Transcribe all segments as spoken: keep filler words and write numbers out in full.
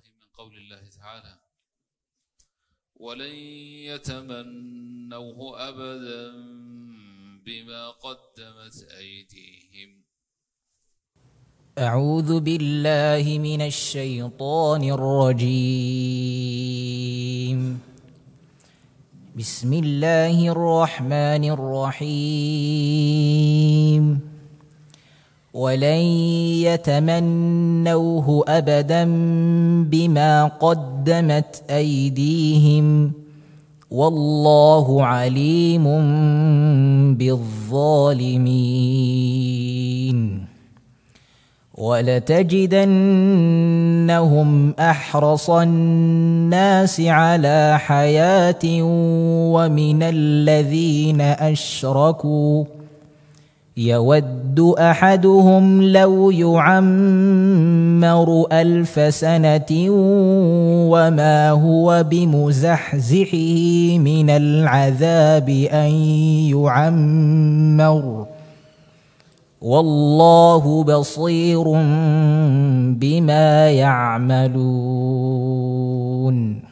من قول الله تعالى: ولن يتمنوه أبدا بما قدمت أيديهم. أعوذ بالله من الشيطان الرجيم. بسم الله الرحمن الرحيم. ولن يتمنوه أبدا بما قدمت أيديهم والله عليم بالظالمين. ولتجدنهم أحرص الناس على حياة ومن الذين أشركوا يود أحدهم لو يعمر ألف سنة وما هو بمزحزحه من العذاب أن يعمر والله بصير بما يعملون.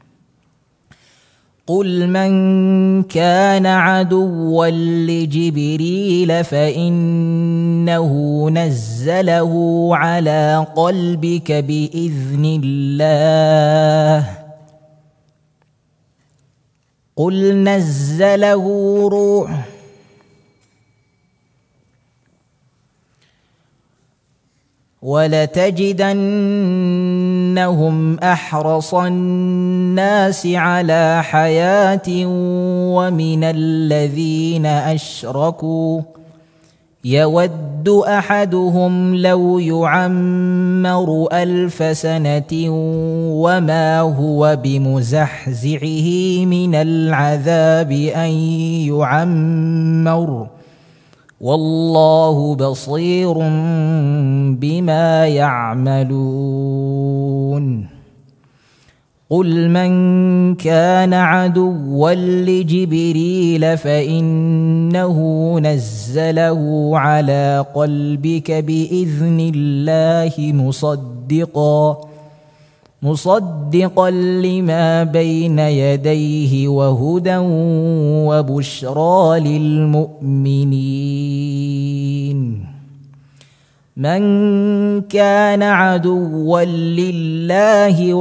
قل من كان عدوا لجبريل فإنه نزله على قلبك بإذن الله قل نزله روح ولتجدنهم أحرص الناس على حياة ومن الذين أشركوا يود أحدهم لو يعمر ألف سنة وما هو بمزحزحه من العذاب أن يعمر والله بصير بما يعملون. قل من كان عدوا لجبريل فإنه نزله على قلبك بإذن الله مصدقا مصدقا لما بين يديه وهدى وبشرى للمؤمنين. من كان عدوا لله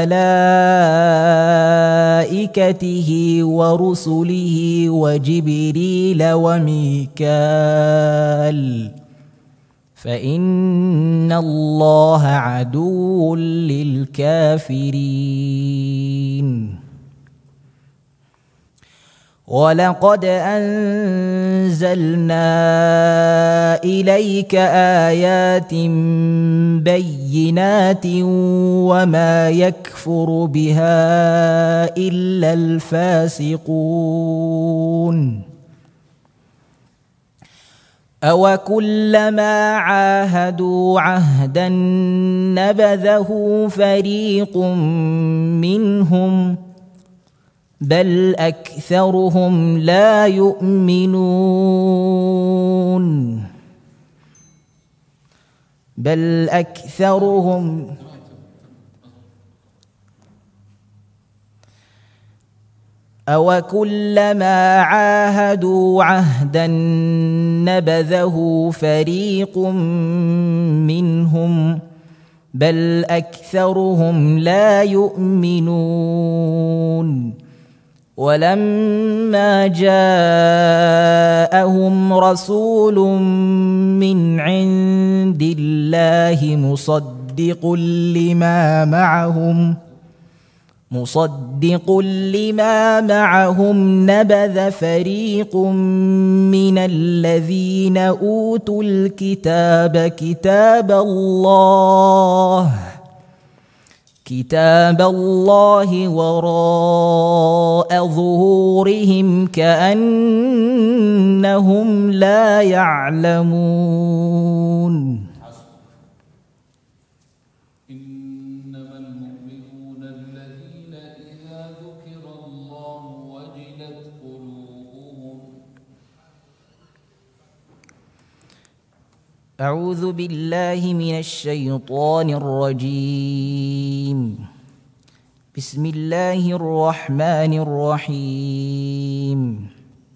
وملائكته ورسله وجبريل وميكال فإن الله عدو للكافرين. ولقد أنزلنا إليك آيات بينات وما يكفر بها إلا الفاسقون. أوكلما عاهدوا عهدا نبذه فريق منهم بل أكثرهم لا يؤمنون بل أكثرهم أوكلما عاهدوا عهدا نبذه فريق منهم بل أكثرهم لا يؤمنون. ولما جاءهم رسول من عند الله مصدق لما معهم مصدق لما معهم نبذ فريق من الذين أوتوا الكتاب كتاب الله كتاب الله وراء ظهورهم كأنهم لا يعلمون. إنما المؤمنون الذين إذا ذكر الله وجلت قلوبهم أعوذ بالله من الشيطان الرجيم. بسم الله الرحمن الرحيم.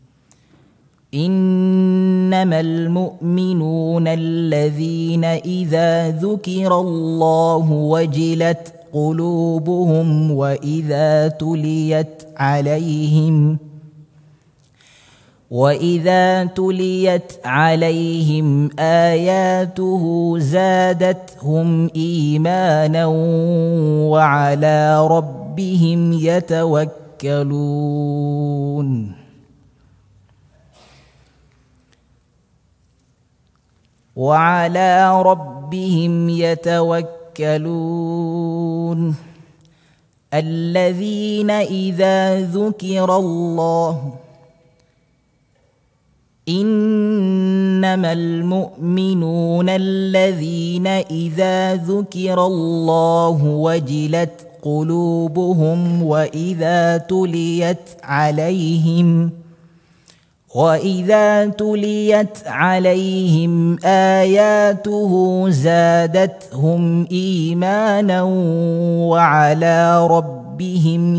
إنما المؤمنون الذين إذا ذكر الله وجلت قلوبهم وإذا تليت عليهم وإذا تليت عليهم آياته زادتهم إيمانا وعلى ربهم يتوكلون وعلى ربهم يتوكلون الذين إذا ذكر الله إنما المؤمنون الذين إذا ذكر الله وجلت قلوبهم وإذا تليت عليهم وإذا تليت عليهم آياته زادتهم إيمانا وعلى ربهم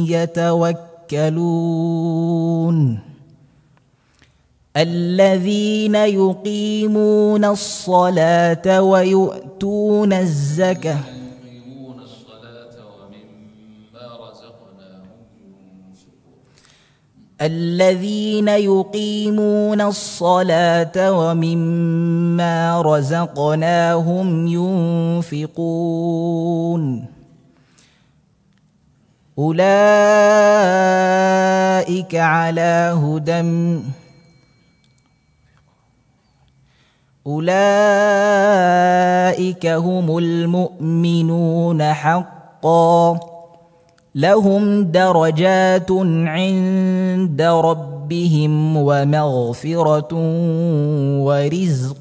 يتوكلون الذين يقيمون الصلاة ويؤتون الزكاة الذين يقيمون الصلاة ومما رزقناهم ينفقون أولئك على هدى أولئك هم المؤمنون حقا لهم درجات عند ربهم ومغفرة ورزق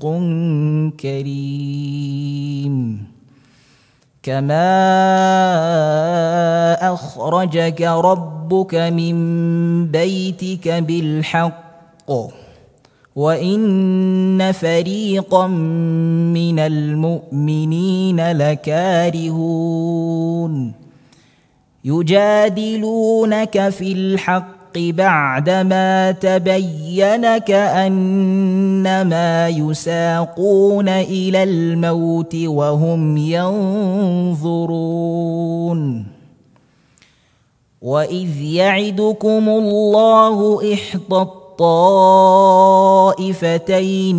كريم كما أخرجك ربك من بيتك بالحق وإن فريقا من المؤمنين لكارهون يجادلونك في الحق بعدما تبين كأنما يساقون إلى الموت وهم ينظرون وإذ يعدكم الله إحدى الطائفتين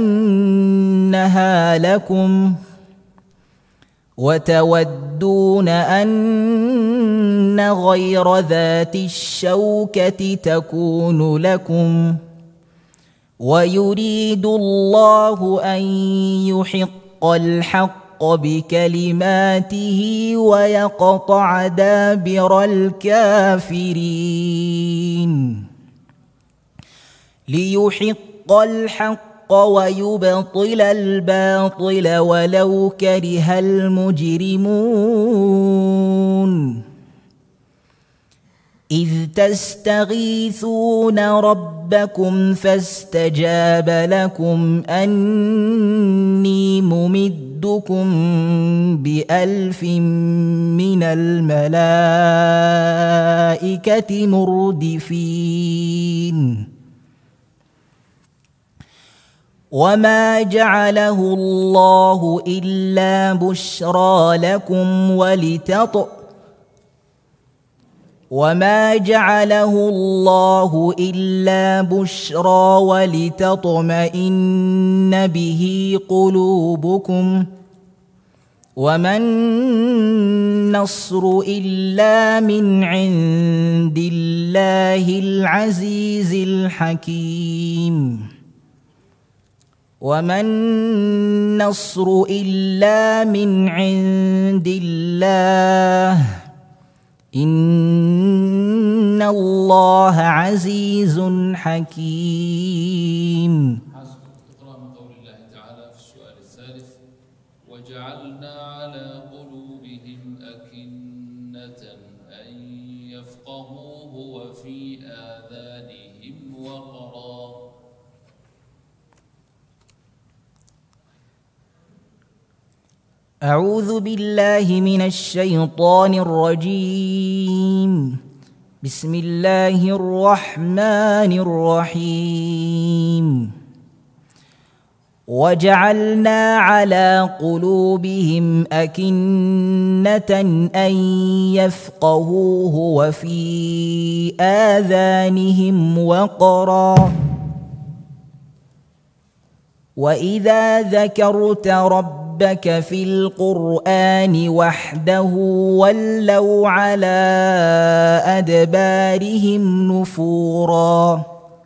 أنها لكم وتودون أن غير ذات الشوكة تكون لكم ويريد الله أن يحق الحق بكلماته ويقطع دابر الكافرين ليحق الحق ويبطل الباطل ولو كره المجرمون إذ تستغيثون ربكم فاستجاب لكم أني ممدكم بألف من الملائكة مردفين وما جعله الله إلا بشرى لكم ولتط وما جعله الله إلا بشرى ولتطمئن به قلوبكم وما النصر إلا من عند الله العزيز الحكيم وما النصر إلا من عند الله إن الله عزيز حكيم. اقرأ من قول الله تعالى في السؤال الثالث: وجعلنا على قلوبهم أكنة أن يفقهوه وفي آذانهم وقرا. أعوذ بالله من الشيطان الرجيم. بسم الله الرحمن الرحيم. وجعلنا على قلوبهم أكنة أن يفقهوه وفي آذانهم وقرا وإذا ذكرت ربك في القرآن وحده ولوا على أدبارهم نفورا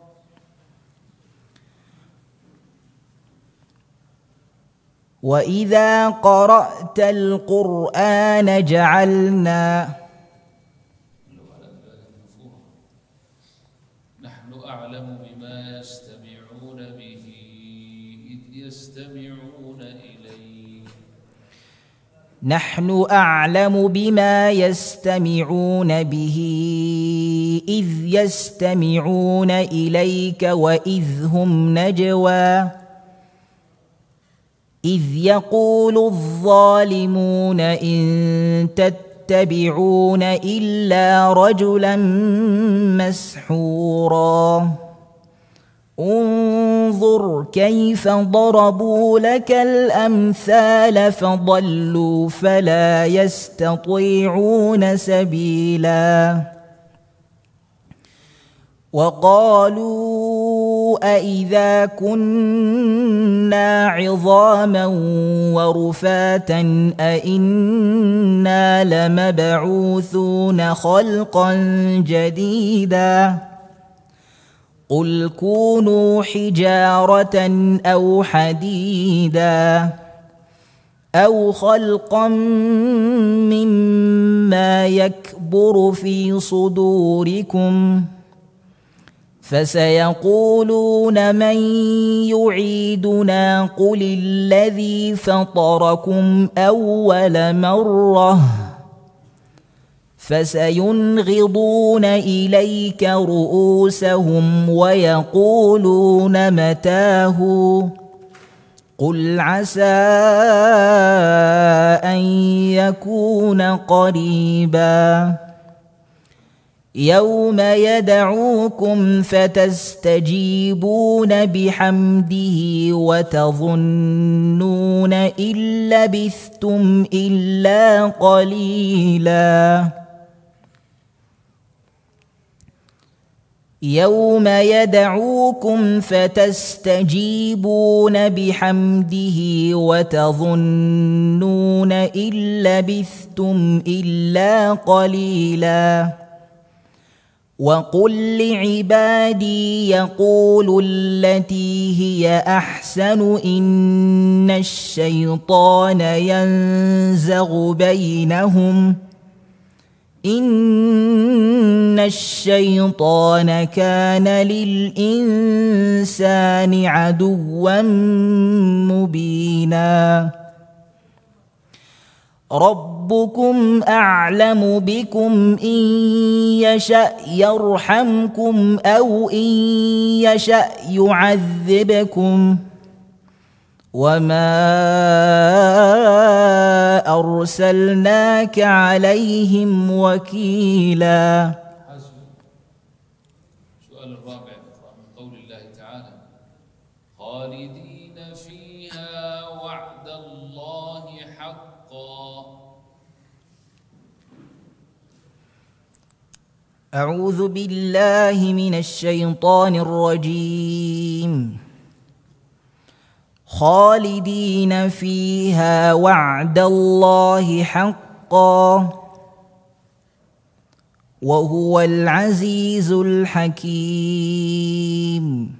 وإذا قرأت القرآن جعلنا نحن أعلم بما يستمعون به إذ يستمعون إليك نحن أعلم بما يستمعون به إذ يستمعون إليك وإذ هم نجوى إذ يقول الظالمون إن تتبعون إلا رجلا مسحورا انظر كيف ضربوا لك الأمثال فضلوا فلا يستطيعون سبيلا وقالوا أإذا كنا عظاما ورفاتا أإنا لمبعوثون خلقا جديدا قل كونوا حجارة أو حديدا أو خلقا مما يكبر في صدوركم فسيقولون من يعيدنا قل الذي فطركم أول مرة فسينغضون إليك رؤوسهم ويقولون متاه قل عسى أن يكون قريبا يوم يدعوكم فتستجيبون بحمده وتظنون إن لبثتم إلا قليلا يوم يدعوكم فتستجيبون بحمده وتظنون إن لبثتم إلا قليلا وقل لعبادي يقولوا التي هي أحسن إن الشيطان ينزغ بينهم إن الشيطان كان للإنسان عدوا مبينا ربكم أعلم بكم إن يشأ يرحمكم أو إن يشأ يعذبكم وما أرسلناك عليهم وكيلا. السؤال الرابع من قول الله تعالى خالدين فيها وعد الله حقا. أعوذ بالله من الشيطان الرجيم. خالدين فيها وعد الله حقا وهو العزيز الحكيم.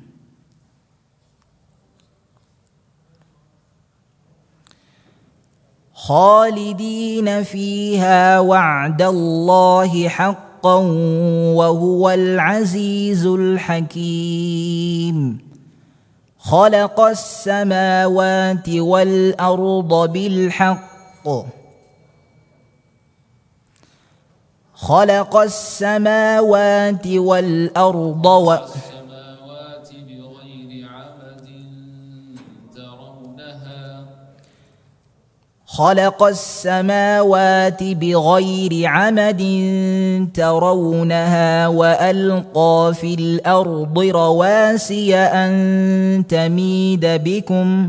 خالدين فيها وعد الله حقا وهو العزيز الحكيم. خلق السماوات والأرض بالحق خلق السماوات والأرض و السماوات بغير عمد ترونها خلق السماوات بغير عمد ترونها وألقى في الأرض رواسي أن تميد بكم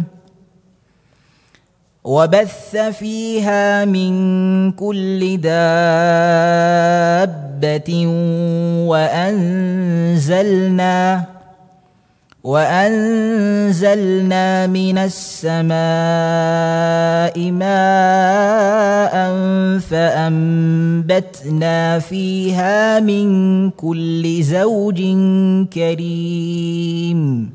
وبث فيها من كل دابة وأنزلنا وأنزلنا من السماء ماء فأنبتنا فيها من كل زوج كريم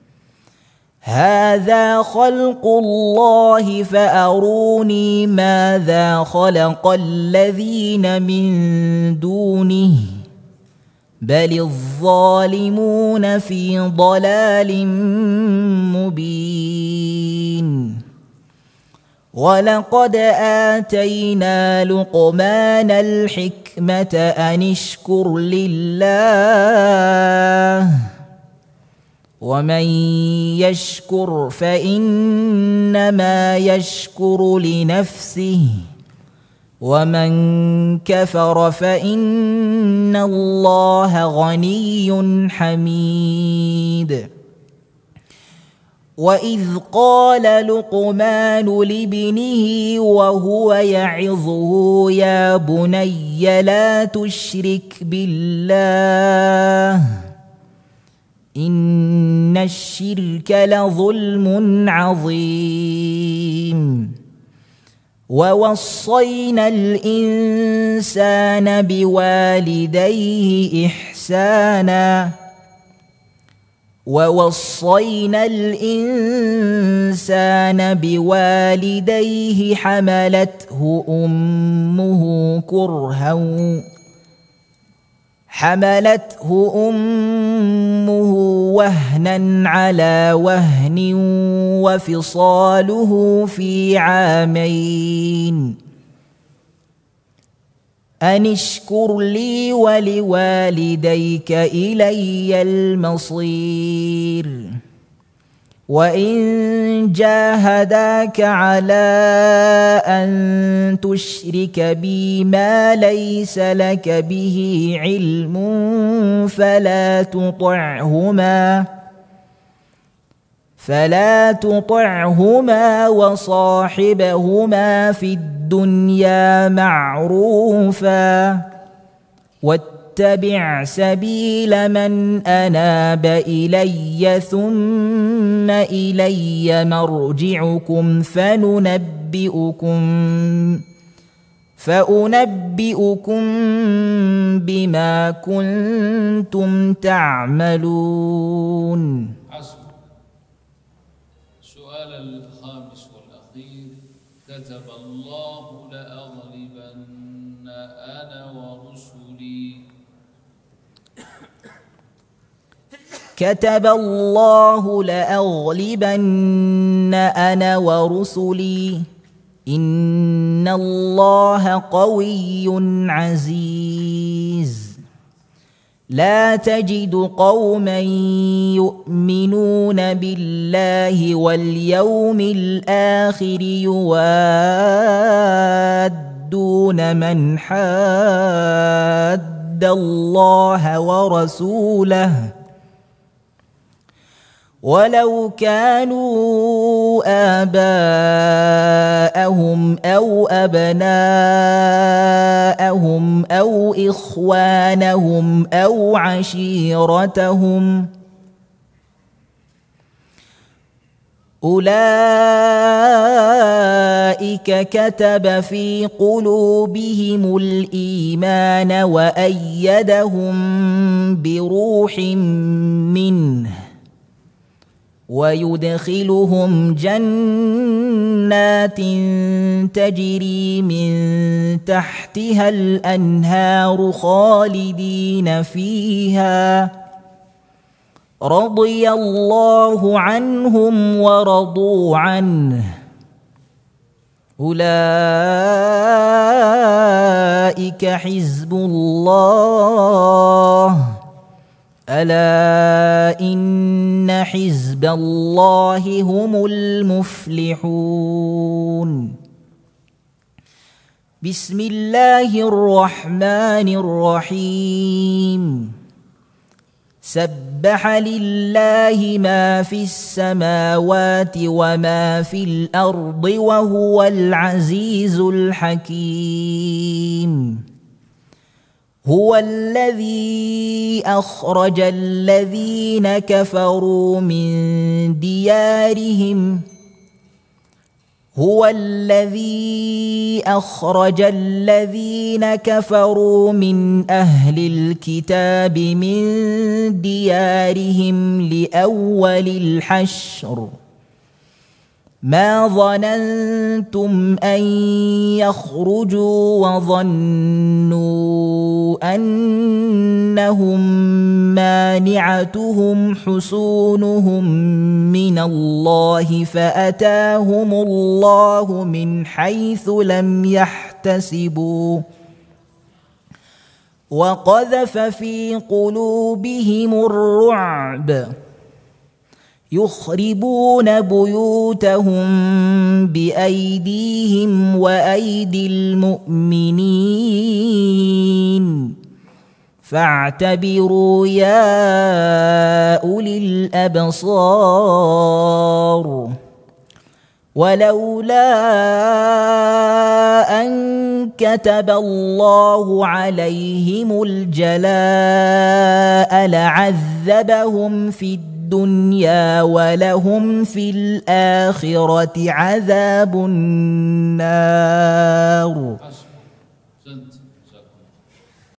هذا خلق الله فأروني ماذا خلق الذين من دونه بل الظالمون في ضلال مبين ولقد آتينا لقمان الحكمة أن اشكر لله ومن يشكر فإنما يشكر لنفسه ومن كفر فإن الله غني حميد وإذ قال لقمان لابنه وهو يعظه يا بني لا تشرك بالله إن الشرك لظلم عظيم ووصينا الإنسان بوالديه إحسانا ووصينا الإنسان بوالديه حملته أمه كرها حملته أمه وهنا على وهن وفصاله في عامين أن اشكر لي ولوالديك إلي المصير وإن جاهداك على أن تشرك بي ما ليس لك به علم فلا تطعهما فلا تطعهما وصاحبهما في الدنيا معروفا واتبع سبيل من أناب إلي ثم إلي مرجعكم فننبئكم فأنبئكم بما كنتم تعملون. حسب. السؤال الخامس والأخير: كتب الله لأغلبن أنا ورسلي. كتب الله لأغلبن أنا ورسلي إن الله قوي عزيز. لا تجد قوما يؤمنون بالله واليوم الآخر يوادون من حاد الله ورسوله ولو كانوا آباءهم أو أبناءهم أو إخوانهم أو عشيرتهم أولئك كتب في قلوبهم الإيمان وأيدهم بروح منه ويدخلهم جنات تجري من تحتها الأنهار خالدين فيها رضي الله عنهم ورضوا عنه أولئك حزب الله ألا إن حزب الله هم المفلحون. بسم الله الرحمن الرحيم سبح لله ما في السماوات وما في الأرض وهو العزيز الحكيم هو الذي أخرج الذين كفروا من ديارهم هو الذي أخرج الذين كفروا من أهل الكتاب من ديارهم لأول الحشر ما ظننتم أن يخرجوا وظنوا أنهم مانعتهم حصونهم من الله فأتاهم الله من حيث لم يحتسبوا وقذف في قلوبهم الرعب يخربون بيوتهم بأيديهم وأيدي المؤمنين فاعتبروا يا أولي الأبصار ولولا أن كتب الله عليهم الجلاء لعذبهم في الدنيا الدنيا ولهم في الآخرة عذاب النار.